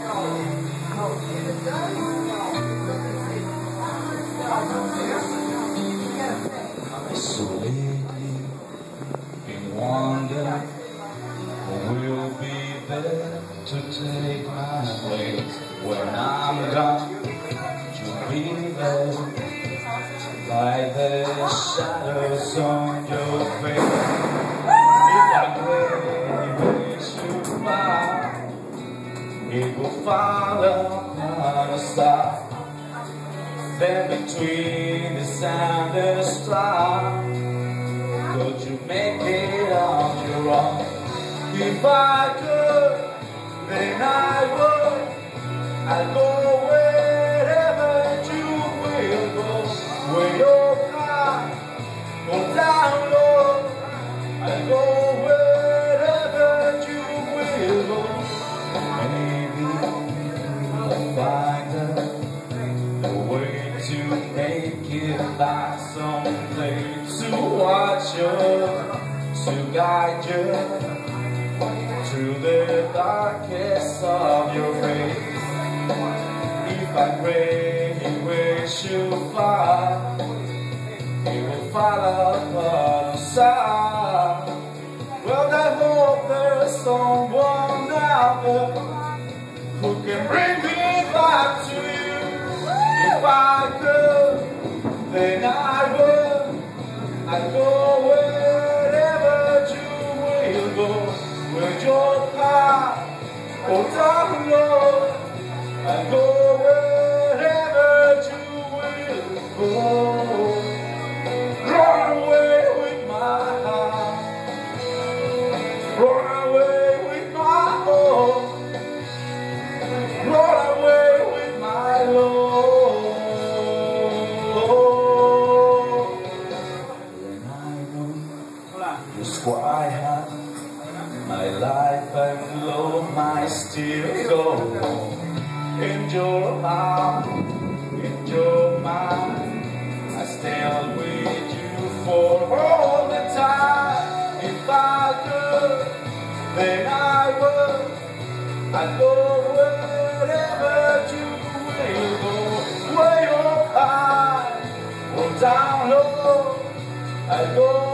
So lately, been wondering who will be there to take my place when I'm gone. To be there, like the shadows on your face. If I really wish you far, it will fall upon a star. Then between the sun and the star, could you make it on your own? If I could, then I would. I'd go wherever you will go. Where you're high or down low, I'd go wherever you will go. Maybe you'll find a way to make it back someplace, to watch you, to guide you through the darkest of your faith. If I pray you wish you far, you will fall upon the side. Well, I hope there's someone out there who can bring me back to you. If I could, then I would. I'd go wherever you will go. Where you're high or down low, I'd go wherever you will go. Run away with my heart, run away with my home, run away with my love. Just what I have, my life and love might still go on. In your heart, in your mind, I stand with you for all the time. If I could, then I would. I'd go wherever you will go. Way up high or down low, I'd go